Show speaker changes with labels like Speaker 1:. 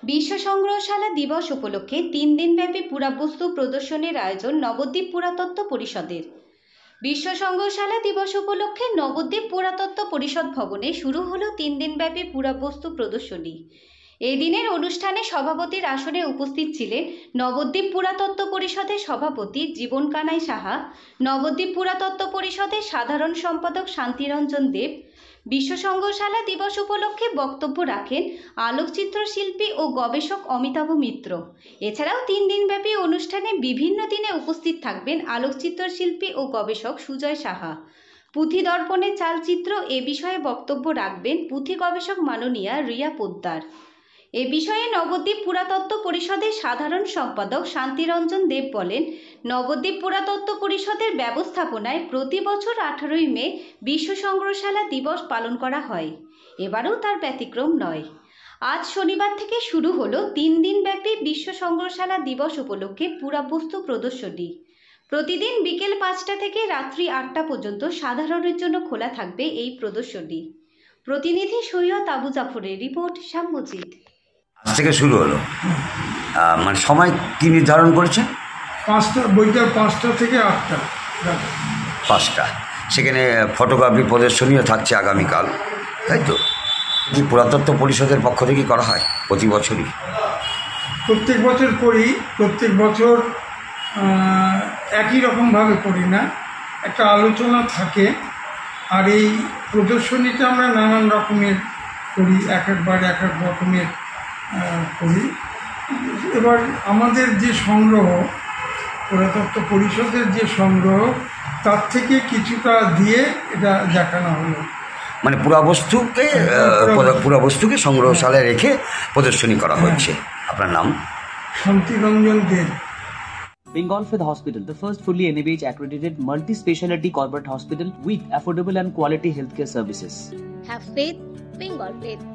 Speaker 1: বিশ্ব সংগ্রহশালা দিবস উপলক্ষে 3 দিনব্যাপী পুরাবস্তু প্রদর্শনীর আয়োজন নবদ্বীপ পুরাতত্ত্ব পরিষদের। বিশ্ব সংগ্রহশালা দিবস উপলক্ষে নবদ্বীপ পুরাতত্ত্ব পরিষদ ভবনে শুরু হলো 3 দিনব্যাপী পুরাবস্তু প্রদর্শনী। এই দিনের অনুষ্ঠানে সভাপতির আসনে উপস্থিত ছিলেন নবদ্বীপ পুরাতত্ত্ব পরিষদের সভাপতি জীবন কানাই সাহা, নবদ্বীপ পুরাতত্ত্ব পরিষদের সাধারণ সম্পাদক শান্তিরঞ্জন দেব। বিশ্ব সংগ্রহশালা দিবস উপলক্ষে বক্তব্য রাখেন আলোকচিত্র শিল্পী ও গবেষক অমিতাভ মিত্র। এছাড়াও 3 দিনব্যাপী অনুষ্ঠানে বিভিন্ন দিনে উপস্থিত থাকবেন আলোকচিত্র শিল্পী ও গবেষক সুজয় সাহা। পুঁথি দর্পণের চালচিত্র এ বিষয়ে বক্তব্য রাখবেন পুঁথি গবেষক মাননীয়া রিয়া পোদ্দার। এ বিষয়ে নবদ্বীপ পুরাতত্ত্ব পরিষদের সাধারণ সম্পাদক শান্তিরঞ্জন দেব বলেন, নবদ্বীপ পুরাতত্ত্ব পরিষদের ব্যবস্থাপনায় প্রতি বছর 18ই মে বিশ্ব সংগ্রহশালা দিবস পালন করা হয়। এবারও তার ব্যতিক্রম নয়। আজ শনিবার থেকে শুরু হলো 3 দিনব্যাপী বিশ্ব সংগ্রহশালা দিবস উপলক্ষে পুরাবস্তু প্রদর্শনী। প্রতিদিন বিকেল 5টা থেকে রাত্রি 8টা পর্যন্ত সাধারণের জন্য খোলা থাকবে এই প্রদর্শনী। প্রতিনিধি সৈয়দ আবু জাফরের রিপোর্ট, শ্যামজিৎ।
Speaker 2: আজ থেকে শুরু হলো, মানে সময় কি নির্ধারণ করেছেন?
Speaker 3: 5টা, বইটা 5টা থেকে 8টা।
Speaker 2: 5টা। সেখানে ফটোগ্রাফি প্রদর্শনীও থাকছে আগামীকাল, তাই তো? কি পুরাতত্ত্ব পরিষদের পক্ষ থেকে করা হয় প্রতি বছরই?
Speaker 3: প্রত্যেক বছর করি, প্রত্যেক বছর একই রকমভাবে করি না, একটা আলোচনা থাকে। আর এই প্রদর্শনীটা আমরা নানান রকমের করি, এক একবার এক এক রকমের করি। এবার আমাদের যে সংগ্রহ, পুরাতত্ত্ব পরিষদের যে সংগ্রহ, তার থেকে কিছুটা দিয়ে এটা দেখানো হলো।
Speaker 2: মানে পুরাবস্তুকে সংগ্রহশালায় রেখে প্রদর্শনী করা হচ্ছে। আপনার নাম?
Speaker 3: শান্তিরঞ্জন দেব।
Speaker 4: Bengal Fifth Hospital, the first fully NABH accredited multi-speciality corporate hospital with affordable and quality healthcare services.
Speaker 5: Have faith, Bengal Faith.